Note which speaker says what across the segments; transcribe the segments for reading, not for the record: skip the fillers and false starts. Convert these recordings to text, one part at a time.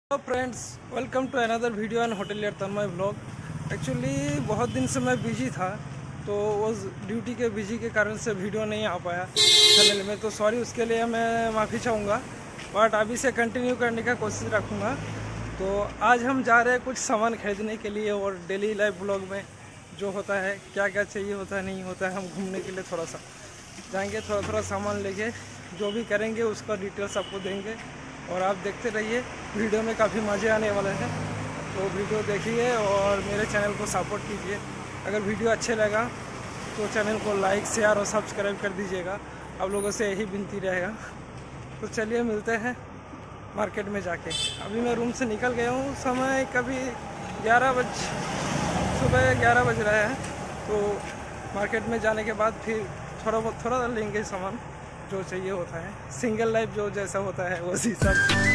Speaker 1: Hello friends, welcome to another video and hotelier Tanmay vlog. Actually बहुत दिन से मैं बिजी था, तो उस ड्यूटी के बिजी के कारण से वीडियो नहीं आ पाया चैनल में, तो सॉरी, उसके लिए मैं माफ़ी चाहूँगा। बट अभी से कंटिन्यू करने का कोशिश रखूँगा। तो आज हम जा रहे हैं कुछ सामान खरीदने के लिए, और डेली लाइफ व्लॉग में जो होता है, क्या क्या चाहिए होता है, नहीं होता है, हम घूमने के लिए थोड़ा सा जाएंगे, थोड़ा सामान लेके जो भी करेंगे उसका डिटेल्स आपको देंगे। और आप देखते रहिए, वीडियो में काफ़ी मज़े आने वाले हैं, तो वीडियो देखिए और मेरे चैनल को सपोर्ट कीजिए। अगर वीडियो अच्छे लगा तो चैनल को लाइक, शेयर और सब्सक्राइब कर दीजिएगा। आप लोगों से यही विनती रहेगा। तो चलिए मिलते हैं मार्केट में जाके। अभी मैं रूम से निकल गया हूँ, समय कभी सुबह 11 बज रहा है। तो मार्केट में जाने के बाद फिर थोड़ा लेंगे सामान जो चाहिए होता है। सिंगल लाइफ जो जैसा होता है वैसी सब।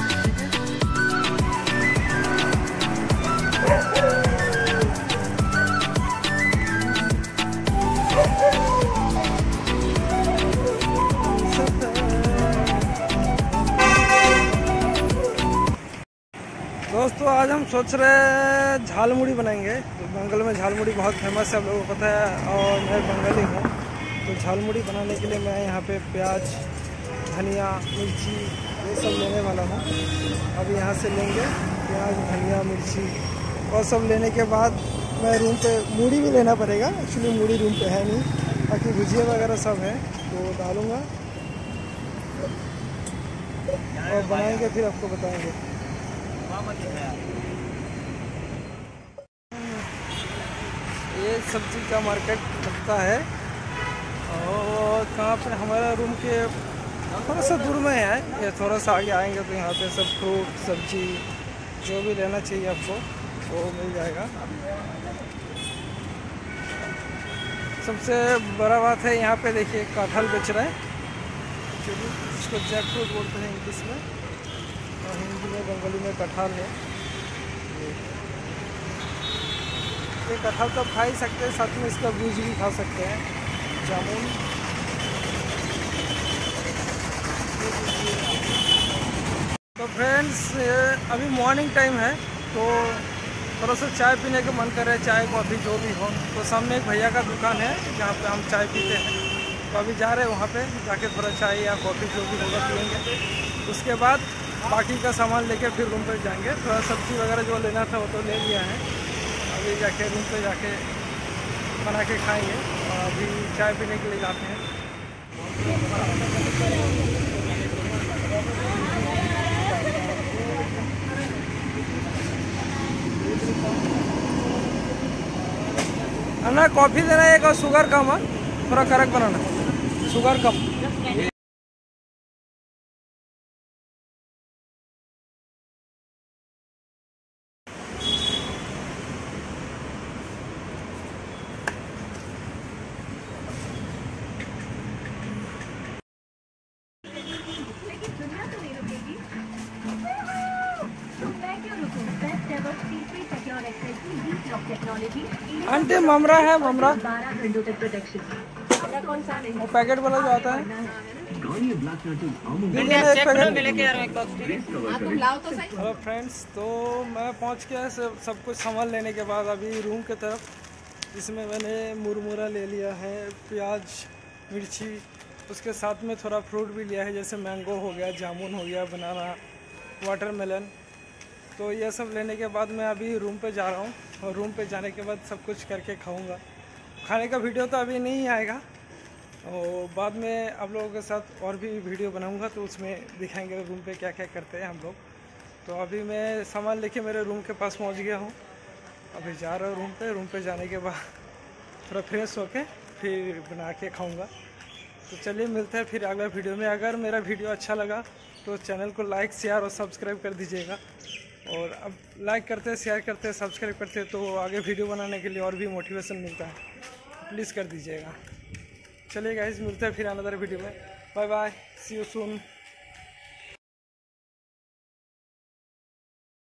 Speaker 1: दोस्तों, आज हम सोच रहे हैं झालमुड़ी बनाएंगे। तो बंगाल में झालमुड़ी बहुत फेमस है, आप लोगों को पता है, और मैं बंगाली हूँ। तो झालमुड़ी बनाने के लिए मैं यहाँ पे प्याज, धनिया, मिर्ची ये सब लेने वाला हूँ। अब यहाँ से लेंगे प्याज, धनिया, मिर्ची, और सब लेने के बाद मैं रूम पे मूढ़ी भी लेना पड़ेगा। एक्चुअली मूढ़ी रूम पे है नहीं, बाकी भुजिया वगैरह सब है, तो डालूँगा और बनाएंगे, फिर आपको बताएंगे। ये सब्जी का मार्केट लगता है, और कहाँ पर हमारा रूम के थोड़ा सा दूर में है। ये थोड़ा सा आगे आएंगे तो यहाँ पे सब फ्रूट, सब्जी जो भी लेना चाहिए आपको वो मिल जाएगा। सबसे बड़ा बात है यहाँ पे देखिए, कटहल बेच रहा है। एक्चुअली इसको जैक फ्रूट बोलते हैं इंग्लिश में, और हिंदी में, बंगाली में कटहल है। ये कटहल तो खा ही सकते हैं, साथ में इसका बीज भी खा सकते हैं। जामुन, तो फ्रेंड्स अभी मॉर्निंग टाइम है, तो थोड़ा सा चाय पीने का मन कर रहा है, चाय कॉफ़ी जो भी हो। तो सामने एक भैया का दुकान है जहाँ पे हम चाय पीते हैं, तो अभी जा रहे हैं वहाँ पे जाके थोड़ा चाय या कॉफ़ी जो भी होगा पियेंगे। उसके बाद बाकी का सामान लेके फिर रूम पर जाएंगे। थोड़ा सब्ज़ी वगैरह जो लेना था वो तो ले लिया है, अभी जाके रूम पे जाके बना के खाएंगे। और अभी चाय पीने के लिए जाते हैं। ना कॉफ़ी देना है, एक शुगर कम है, थोड़ा कड़क बनाना, शुगर कम। आंटी ममरा है, ममरा वो पैकेट वाला जो आता है, हेलो फ्रेंड्स, तो मैं पहुंच गया सब कुछ सामान लेने के बाद अभी रूम के तरफ। इसमें मैंने मुरमुरा ले लिया है, प्याज, मिर्ची, उसके साथ में थोड़ा फ्रूट भी लिया है, जैसे मैंगो हो गया, जामुन हो गया, बनाना, वाटरमेलन। तो ये सब लेने के बाद मैं अभी रूम पे जा रहा हूँ, और रूम पे जाने के बाद सब कुछ करके खाऊंगा। खाने का वीडियो तो अभी नहीं आएगा, और बाद में आप लोगों के साथ और भी वीडियो बनाऊंगा, तो उसमें दिखाएंगे रूम पे क्या क्या करते हैं हम लोग। तो अभी मैं सामान लेके मेरे रूम के पास पहुँच गया हूँ, अभी जा रहा हूँ रूम पे। रूम पे जाने के बाद थोड़ा फ्रेश होके फिर बना के खाऊँगा। तो चलिए मिलते हैं फिर अगला वीडियो में। अगर मेरा वीडियो अच्छा लगा तो चैनल को लाइक, शेयर और सब्सक्राइब कर दीजिएगा। और अब लाइक करते हैं, शेयर करते हैं, सब्सक्राइब करते हैं, तो आगे वीडियो बनाने के लिए और भी मोटिवेशन मिलता है, प्लीज़ कर दीजिएगा। चलिए गाइस, मिलते हैं फिर अनदर वीडियो में। Bye bye, see you soon.